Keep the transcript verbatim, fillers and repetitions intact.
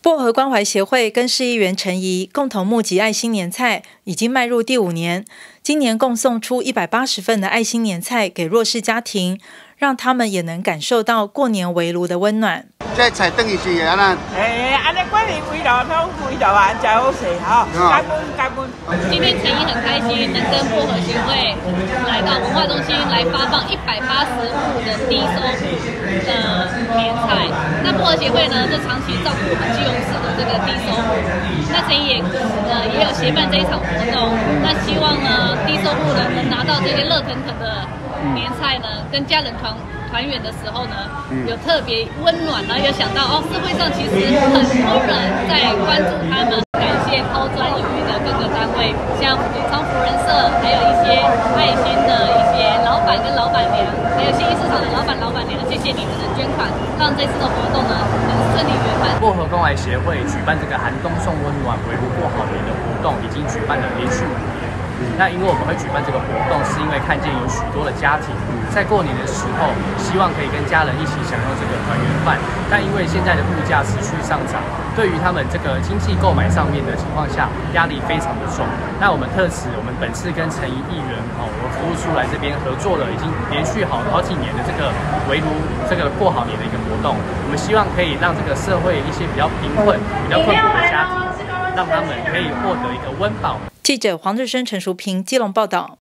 薄荷关怀协会跟市议员陈怡共同募集爱心年菜，已经迈入第五年。今年共送出一百八十份的爱心年菜给弱势家庭，让他们也能感受到过年围炉的温暖。 这菜等于是安那？ 诶，安尼过年围炉，拢围炉啊，真好势哈！感恩感恩。 今天陈怡很开心，能跟薄荷协会来到文化中心来发放一百八十户的低收入的年菜。那薄荷协会呢，就长期照顾我们基隆市的这个低收入。那陈怡也呃也有协办这一场活动，那希望呢低收入人能拿到这些热腾腾的年菜呢，跟家人团团圆的时候呢，有特别温暖，然后有想到哦，社会上其实很多人在关注他们。感谢抛砖引玉的各个单位，像永昌福人社，还有一些爱心的一些老板跟老板娘，还有信义市场的老板老板娘，谢谢你们的捐款，让这次的活动呢能顺利圆满。 薄荷关怀协会举办这个寒冬送温暖、围炉过好年的活动，已经举办了连续五年。那因为我们会举办这个活动，是因为看见有许多的家庭在过年的时候，希望可以跟家人一起享用这个团圆饭，但因为现在的物价持续上涨，对于他们这个经济购买上面的情况下，压力非常的重。那我们特此，我们本次跟陈怡议员哦，我服务出来这边合作了，已经连续好好几年的这个围炉这个过好年的一个活动。我们希望可以让这个社会一些比较贫困、比较困苦的家庭，让他们可以获得一个温饱。 记者黄日升、陈淑平基隆报道。